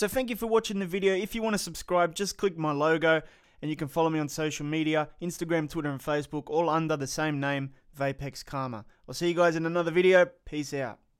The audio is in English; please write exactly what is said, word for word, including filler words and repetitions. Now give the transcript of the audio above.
So thank you for watching the video. If you want to subscribe, just click my logo, and you can follow me on social media, Instagram, Twitter, and Facebook, all under the same name, Vapex Karma. I'll see you guys in another video. Peace out.